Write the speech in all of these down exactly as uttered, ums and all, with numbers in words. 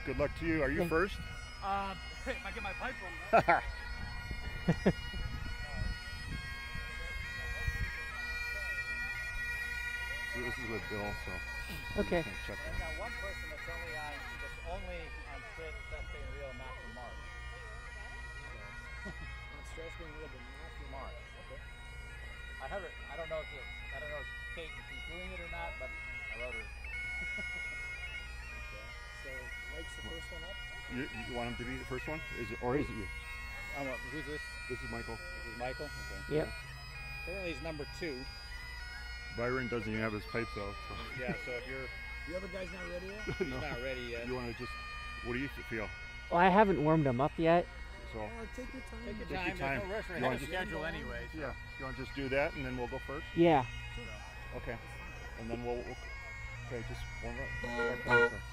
Good luck to you. Are you Thanks. first? Uh, if I get my pipe on. Right? So this is with Bill, so. Okay. Check I've got one person that's only on that's only on straight strathspey and reel, not for March. On strathspey and reel, but not for March. Okay. I have it. I don't know if you, I don't know if Kate if she's doing it or not, but I wrote her. Okay. So Mike's the first one up. You, you want him to be the first one? Is it, or is it you? Um, who's this? This is Michael. This is Michael. Okay. Yep. Apparently he's number two. Byron doesn't even have his pipes out. So. Yeah. So if you're The other guy's not ready yet? he's No. not ready yet. You want to just, what do you feel? Well, I haven't warmed them up yet. So, Oh, take your time. Take your Take time. your time. There's no rush. We're You ahead want of to schedule anyway. So. yeah, you want to just do that and then we'll go first? Yeah. Okay. And then we'll, we'll okay, just warm up. Start pipes,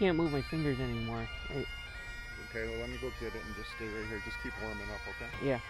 can't move my fingers anymore. I, Okay, well let me go get it and just stay right here. Just keep warming up, okay? yeah.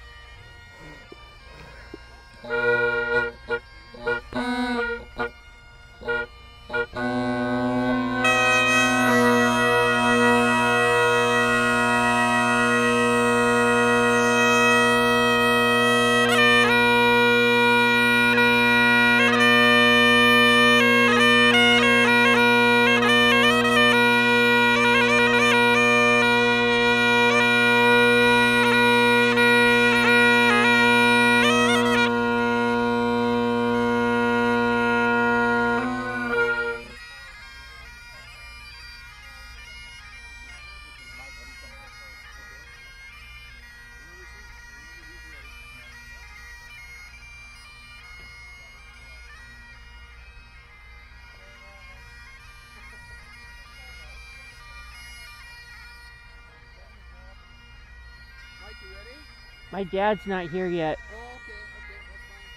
Mike, you ready? My dad's not here yet. Oh, okay, okay, that's fine.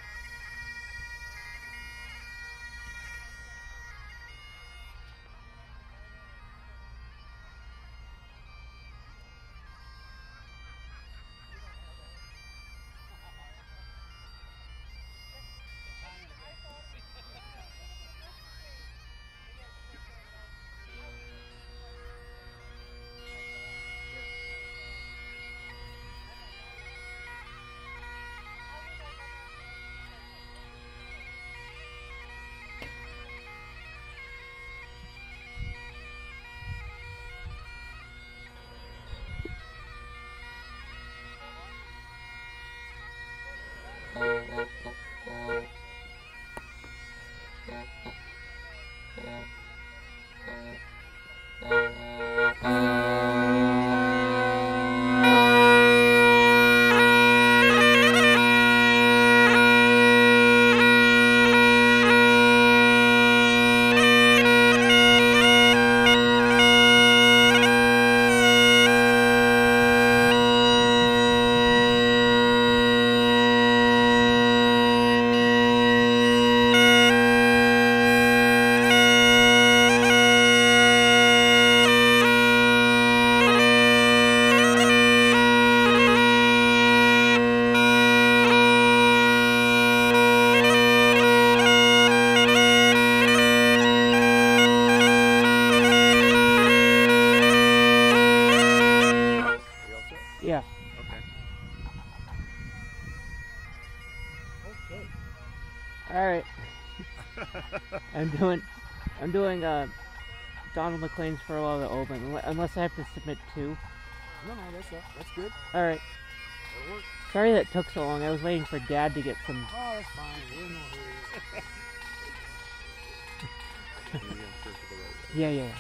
Yeah. Okay. Okay. All right. I'm doing, I'm doing uh, Donald MacLean's Furlough the Oban, unle- unless I have to submit two. No, no, that's uh, that's good. All right. That'll work. Sorry that took so long. I was waiting for Dad to get some. Oh, that's fine. We're in no hurry. And you're gonna turn to the right. Yeah, yeah.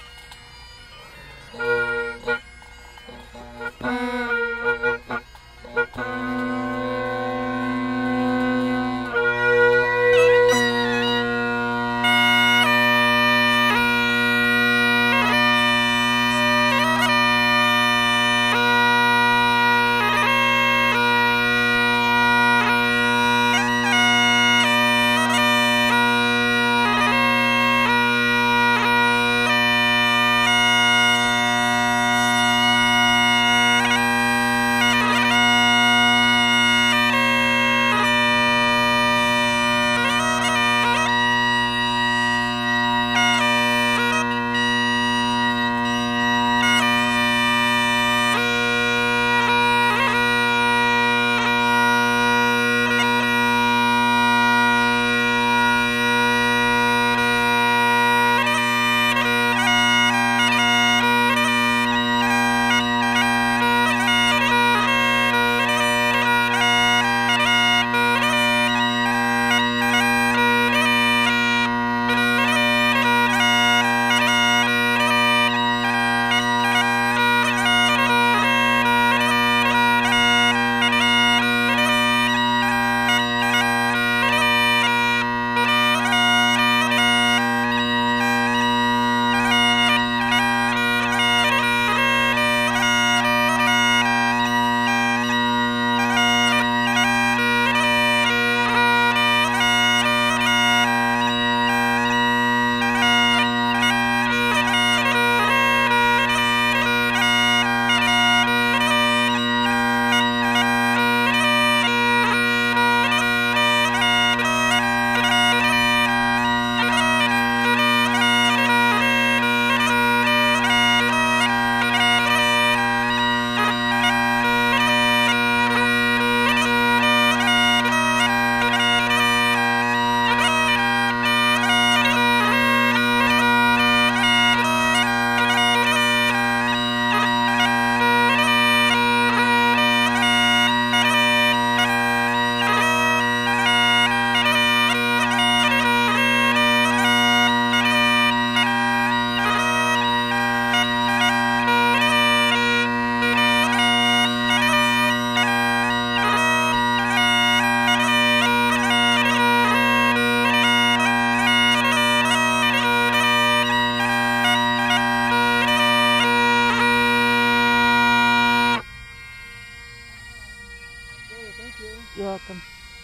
Thank you. You're welcome.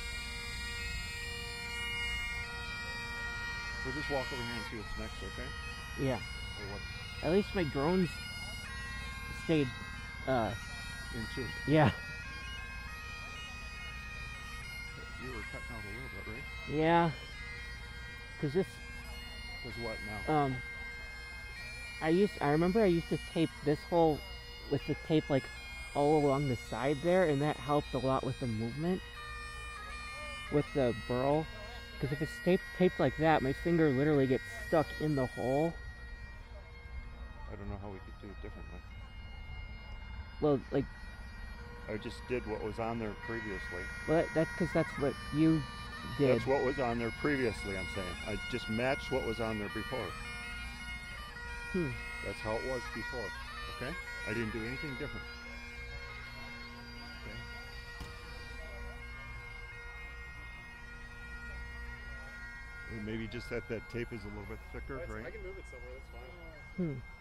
We'll just walk over here and see what's next, okay? Yeah. Or what? At least my drones stayed, uh, In two. yeah. You were cutting out a little bit, right? Yeah. Cause this, Because what now? um, I used, I remember I used to tape this hole with the tape like all along the side there, and that helped a lot with the movement with the burl. Because if it's taped, taped like that, my finger literally gets stuck in the hole. I don't know how we could do it differently. Well, like, I just did what was on there previously. well, that's because that's what you did. That's what was on there previously, I'm saying. I just matched what was on there before. Hmm. That's how it was before, okay? I didn't do anything different. Okay? And maybe just that that tape is a little bit thicker, right? I can move it somewhere, that's fine. Hmm.